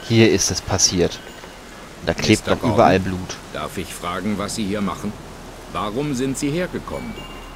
Hier ist es passiert. Und da klebt Mr. noch Gordon, überall Blut. darf ich fragen, was Sie hier machen? Warum sind Sie hergekommen?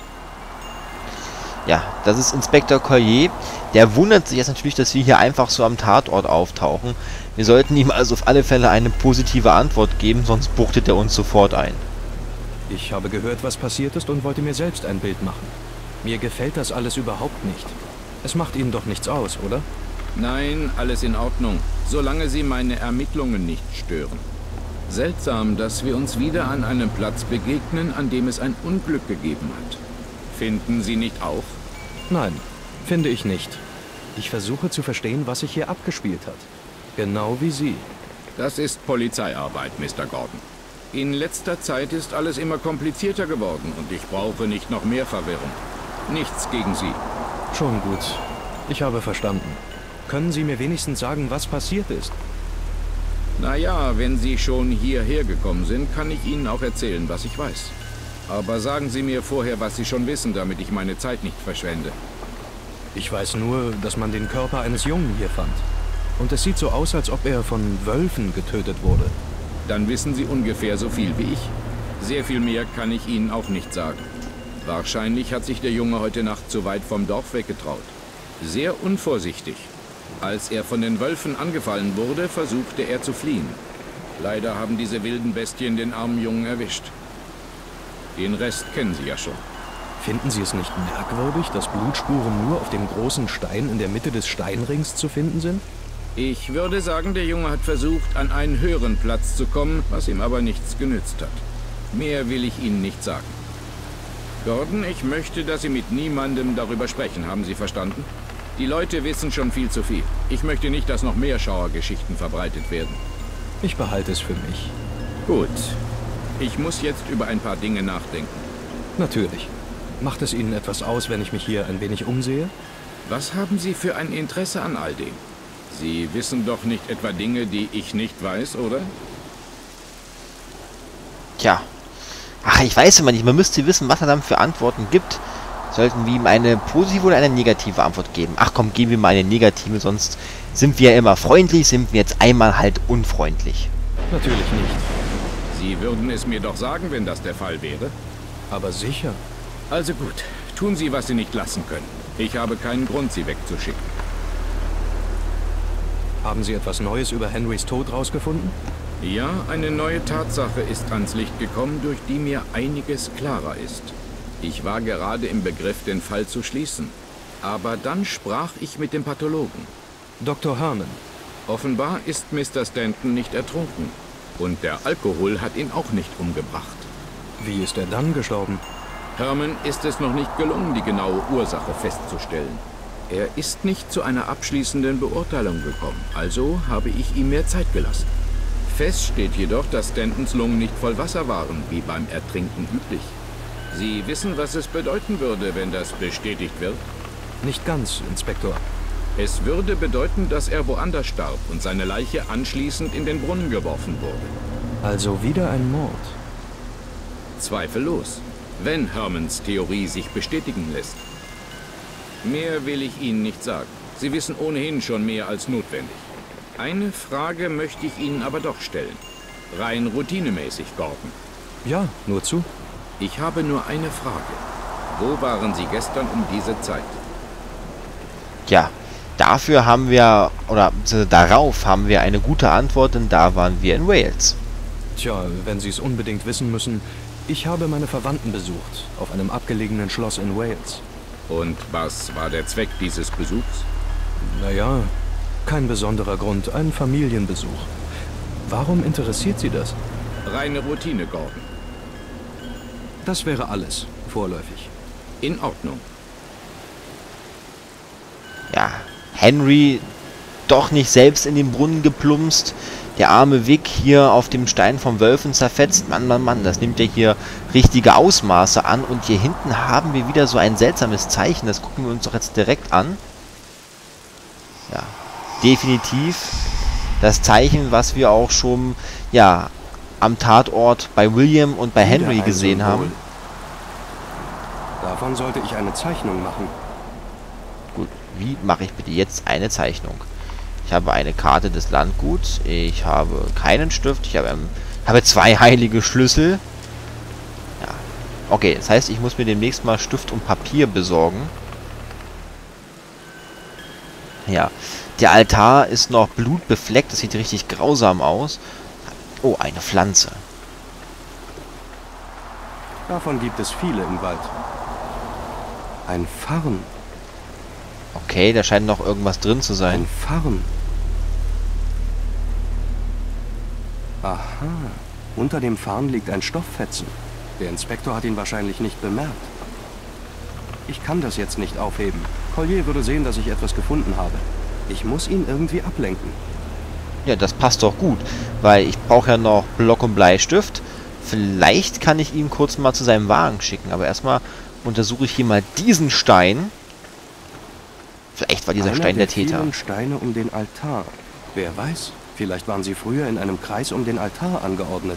Ja, das ist Inspektor Collier. Der wundert sich jetzt natürlich, dass wir hier einfach so am Tatort auftauchen. Wir sollten ihm also auf alle Fälle eine positive Antwort geben, sonst buchtet er uns sofort ein. Ich habe gehört, was passiert ist und wollte mir selbst ein Bild machen. Mir gefällt das alles überhaupt nicht. Es macht Ihnen doch nichts aus, oder? Nein, alles in Ordnung, solange Sie meine Ermittlungen nicht stören. Seltsam, dass wir uns wieder an einem Platz begegnen, an dem es ein Unglück gegeben hat. Finden Sie nicht auch? Nein, finde ich nicht. Ich versuche zu verstehen, was sich hier abgespielt hat. Genau wie Sie. Das ist Polizeiarbeit, Mr. Gordon. In letzter Zeit ist alles immer komplizierter geworden und ich brauche nicht noch mehr Verwirrung. Nichts gegen Sie. Schon gut. Ich habe verstanden. Können Sie mir wenigstens sagen, was passiert ist? Naja, wenn Sie schon hierher gekommen sind, kann ich Ihnen auch erzählen, was ich weiß. Aber sagen Sie mir vorher, was Sie schon wissen, damit ich meine Zeit nicht verschwende. Ich weiß nur, dass man den Körper eines Jungen hier fand. Und es sieht so aus, als ob er von Wölfen getötet wurde. Dann wissen Sie ungefähr so viel wie ich. Sehr viel mehr kann ich Ihnen auch nicht sagen. Wahrscheinlich hat sich der Junge heute Nacht zu weit vom Dorf weggetraut. Sehr unvorsichtig. Als er von den Wölfen angefallen wurde, versuchte er zu fliehen. Leider haben diese wilden Bestien den armen Jungen erwischt. Den Rest kennen Sie ja schon. Finden Sie es nicht merkwürdig, dass Blutspuren nur auf dem großen Stein in der Mitte des Steinrings zu finden sind? Ich würde sagen, der Junge hat versucht, an einen höheren Platz zu kommen, was ihm aber nichts genützt hat. Mehr will ich Ihnen nicht sagen. Gordon, ich möchte, dass Sie mit niemandem darüber sprechen. Haben Sie verstanden? Die Leute wissen schon viel zu viel. Ich möchte nicht, dass noch mehr Schauergeschichten verbreitet werden. Ich behalte es für mich. Gut. Ich muss jetzt über ein paar Dinge nachdenken. Natürlich. Macht es Ihnen etwas aus, wenn ich mich hier ein wenig umsehe? Was haben Sie für ein Interesse an all dem? Sie wissen doch nicht etwa Dinge, die ich nicht weiß, oder? Tja. Ach, ich weiß immer nicht. Man müsste wissen, was er dann für Antworten gibt. Sollten wir ihm eine positive oder eine negative Antwort geben? Ach komm, geben wir mal eine negative, sonst sind wir ja immer freundlich, sind wir jetzt einmal halt unfreundlich. Natürlich nicht. Sie würden es mir doch sagen, wenn das der Fall wäre. Aber sicher. Also gut, tun Sie, was Sie nicht lassen können. Ich habe keinen Grund, Sie wegzuschicken. Haben Sie etwas Neues über Henrys Tod rausgefunden? Ja, eine neue Tatsache ist ans Licht gekommen, durch die mir einiges klarer ist. Ich war gerade im Begriff, den Fall zu schließen. Aber dann sprach ich mit dem Pathologen. Dr. Herman. Offenbar ist Mr. Stanton nicht ertrunken. Und der Alkohol hat ihn auch nicht umgebracht. Wie ist er dann gestorben? Herman ist es noch nicht gelungen, die genaue Ursache festzustellen. Er ist nicht zu einer abschließenden Beurteilung gekommen, also habe ich ihm mehr Zeit gelassen. Fest steht jedoch, dass Stantons Lungen nicht voll Wasser waren, wie beim Ertrinken üblich. Sie wissen, was es bedeuten würde, wenn das bestätigt wird? Nicht ganz, Inspektor. Es würde bedeuten, dass er woanders starb und seine Leiche anschließend in den Brunnen geworfen wurde. Also wieder ein Mord. Zweifellos, wenn Hermans Theorie sich bestätigen lässt. Mehr will ich Ihnen nicht sagen. Sie wissen ohnehin schon mehr als notwendig. Eine Frage möchte ich Ihnen aber doch stellen. Rein routinemäßig, Gordon. Ja, nur zu. Ich habe nur eine Frage. Wo waren Sie gestern um diese Zeit? Ja, dafür haben wir, oder darauf haben wir eine gute Antwort, denn da waren wir in Wales. Tja, wenn Sie es unbedingt wissen müssen, ich habe meine Verwandten besucht, auf einem abgelegenen Schloss in Wales. Und was war der Zweck dieses Besuchs? Naja, kein besonderer Grund, ein Familienbesuch. Warum interessiert Sie das? Reine Routine, Gordon. Das wäre alles, vorläufig. In Ordnung. Ja, Henry doch nicht selbst in den Brunnen geplumpst. Der arme Vic hier auf dem Stein vom Wölfen zerfetzt. Mann, Mann, Mann, das nimmt ja hier richtige Ausmaße an. Und hier hinten haben wir wieder so ein seltsames Zeichen. Das gucken wir uns doch jetzt direkt an. Ja, definitiv das Zeichen, was wir auch schon, ja, am Tatort bei William und bei Henry gesehen haben. Davon sollte ich eine Zeichnung machen. Gut, wie mache ich bitte jetzt eine Zeichnung? Ich habe eine Karte des Landguts. Ich habe keinen Stift. Ich habe 2 heilige Schlüssel. Ja. Okay, das heißt, ich muss mir demnächst mal Stift und Papier besorgen. Ja. Der Altar ist noch blutbefleckt. Das sieht richtig grausam aus. Oh, eine Pflanze. Davon gibt es viele im Wald. Ein Farn. Okay, da scheint noch irgendwas drin zu sein. Ein Farn. Aha. Unter dem Farn liegt ein Stofffetzen. Der Inspektor hat ihn wahrscheinlich nicht bemerkt. Ich kann das jetzt nicht aufheben. Collier würde sehen, dass ich etwas gefunden habe. Ich muss ihn irgendwie ablenken. Ja, das passt doch gut, weil ich brauche ja noch Block und Bleistift. Vielleicht kann ich ihn kurz mal zu seinem Wagen schicken, aber erstmal untersuche ich hier mal diesen Stein. Vielleicht war dieser Stein der Täter. Vielen Steine um den Altar. Wer weiß, vielleicht waren sie früher in einem Kreis um den Altar angeordnet.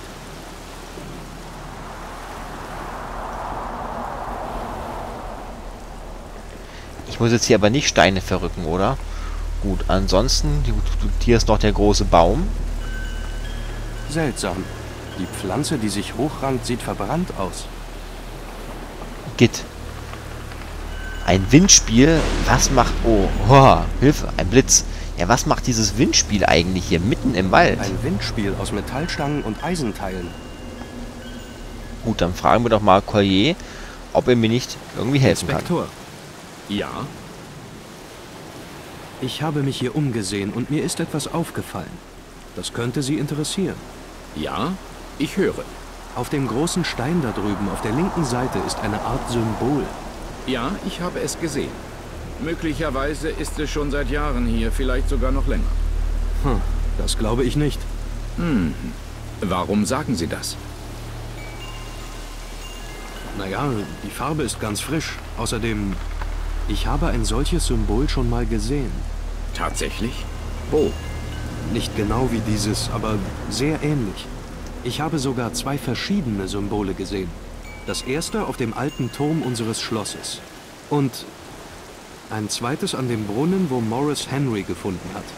Ich muss jetzt hier aber nicht Steine verrücken, oder? Gut, ansonsten, hier ist noch der große Baum. Seltsam. Die Pflanze, die sich hochrankt, sieht verbrannt aus. Git. Ein Windspiel? Was macht... Oh, Hilfe, ein Blitz. Ja, was macht dieses Windspiel eigentlich hier mitten im Wald? Ein Windspiel aus Metallstangen und Eisenteilen. Gut, dann fragen wir doch mal Collier, ob er mir nicht irgendwie helfen kann. Inspektor, Ja, ich habe mich hier umgesehen und mir ist etwas aufgefallen. Das könnte Sie interessieren. ja, ich höre. Auf dem großen Stein da drüben auf der linken Seite ist eine Art Symbol. Ja, ich habe es gesehen. Möglicherweise ist es schon seit Jahren hier, vielleicht sogar noch länger. Das glaube ich nicht. Warum sagen Sie das? Naja, die Farbe ist ganz frisch. Außerdem, ich habe ein solches Symbol schon mal gesehen. Tatsächlich? Wo? Nicht genau wie dieses, aber sehr ähnlich. Ich habe sogar 2 verschiedene Symbole gesehen. Das erste auf dem alten Turm unseres Schlosses. Und ein zweites an dem Brunnen, wo Morris Henry gefunden hat.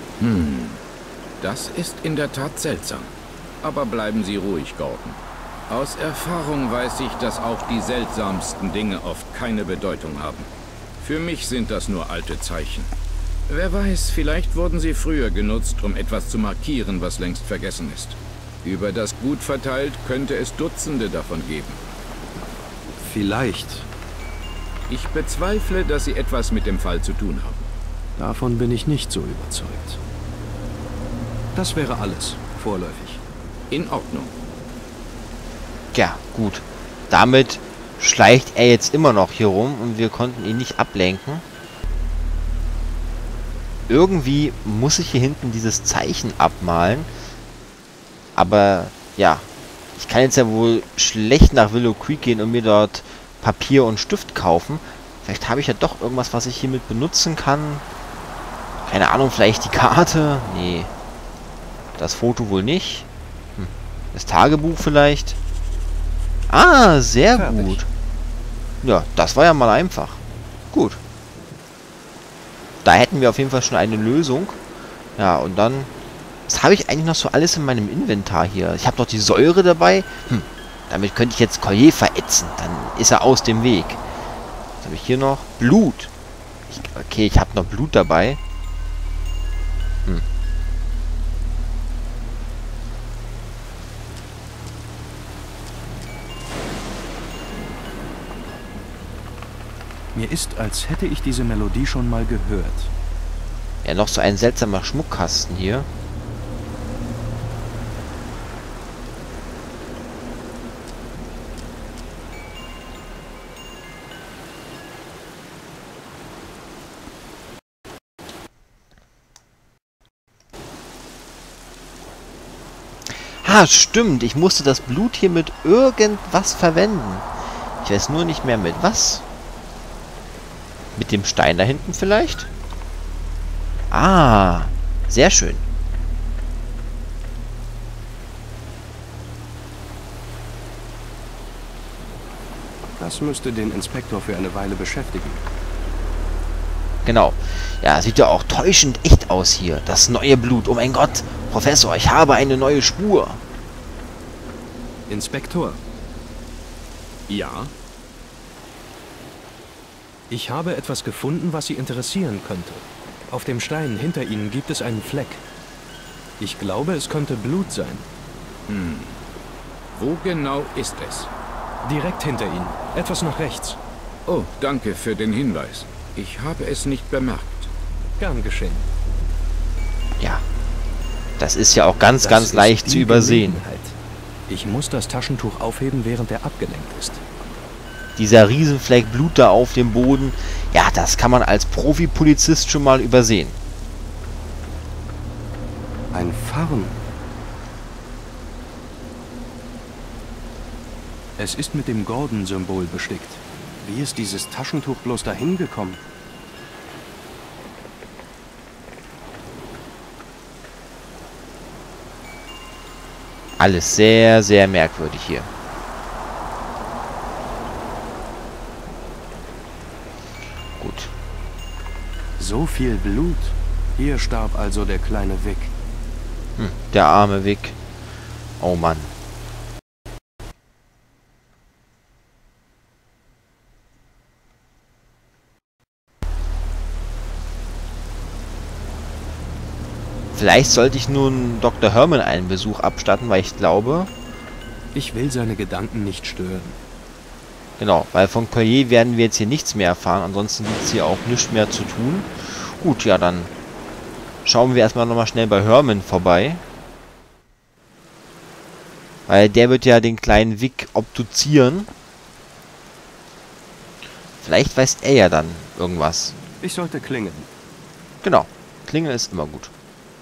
Das ist in der Tat seltsam. Aber bleiben Sie ruhig, Gordon. Aus Erfahrung weiß ich, dass auch die seltsamsten Dinge oft keine Bedeutung haben. Für mich sind das nur alte Zeichen. Wer weiß, vielleicht wurden sie früher genutzt, um etwas zu markieren, was längst vergessen ist. Über das Gut verteilt könnte es Dutzende davon geben. Vielleicht. Ich bezweifle, dass Sie etwas mit dem Fall zu tun haben. Davon bin ich nicht so überzeugt. Das wäre alles, vorläufig. In Ordnung. Ja, gut. Damit schleicht er jetzt immer noch hier rum und wir konnten ihn nicht ablenken. Irgendwie muss ich hier hinten dieses Zeichen abmalen. Aber, ja. Ich kann jetzt ja wohl schlecht nach Willow Creek gehen und mir dort Papier und Stift kaufen. Vielleicht habe ich ja doch irgendwas, was ich hiermit benutzen kann. Keine Ahnung, vielleicht die Karte? Nee. Das Foto wohl nicht. Das Tagebuch vielleicht? Ah, sehr gut. Ja, das war ja mal einfach. Gut. Da hätten wir auf jeden Fall schon eine Lösung. Ja, und dann... Was habe ich eigentlich noch so alles in meinem Inventar hier? Ich habe doch die Säure dabei. Damit könnte ich jetzt Collier verätzen. Dann ist er aus dem Weg. Was habe ich hier noch? Blut. Okay, ich habe noch Blut dabei. Mir ist, als hätte ich diese Melodie schon mal gehört. Ja, noch so ein seltsamer Schmuckkasten hier. Ah, stimmt. Ich musste das Blut hier mit irgendwas verwenden. Ich weiß nur nicht mehr mit was. Mit dem Stein da hinten vielleicht? Ah, sehr schön. Das müsste den Inspektor für eine Weile beschäftigen. Genau. Ja, sieht ja auch täuschend echt aus hier. Das neue Blut. Oh mein Gott. Professor, ich habe eine neue Spur. Inspektor, Ja? ich habe etwas gefunden, was Sie interessieren könnte. Auf dem Stein hinter Ihnen gibt es einen Fleck. Ich glaube, es könnte Blut sein. Wo genau ist es? Direkt hinter Ihnen. Etwas nach rechts. Oh, danke für den Hinweis. Ich habe es nicht bemerkt. Gern geschehen. Ja. Das ist ja auch ganz, Das ganz ist leicht die zu übersehen. Gelegenheit. Ich muss das Taschentuch aufheben, während er abgelenkt ist. Dieser Riesenfleck Blut da auf dem Boden. Ja, das kann man als Profi-Polizist schon mal übersehen. Ein Farn. Es ist mit dem Gordon-Symbol bestickt. Wie ist dieses Taschentuch bloß dahin gekommen? Alles sehr, sehr merkwürdig hier. Gut. So viel Blut. Hier starb also der kleine Vic. Der arme Vic. Oh Mann. Vielleicht sollte ich nun Dr. Herman einen Besuch abstatten, weil ich glaube... Ich will seine Gedanken nicht stören. Genau, weil von Collier werden wir jetzt hier nichts mehr erfahren. Ansonsten gibt es hier auch nichts mehr zu tun. Gut, ja, dann schauen wir erstmal nochmal schnell bei Herman vorbei. Weil der wird ja den kleinen Vic obduzieren. Vielleicht weiß er ja dann irgendwas. Ich sollte klingeln. Genau, klingeln ist immer gut.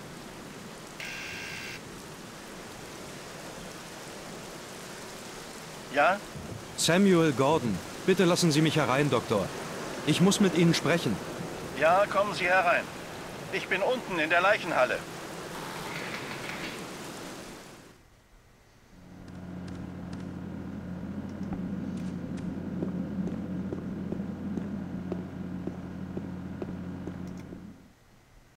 Ja? Samuel Gordon, bitte lassen Sie mich herein, Doktor. Ich muss mit Ihnen sprechen. Ja, kommen Sie herein. Ich bin unten in der Leichenhalle.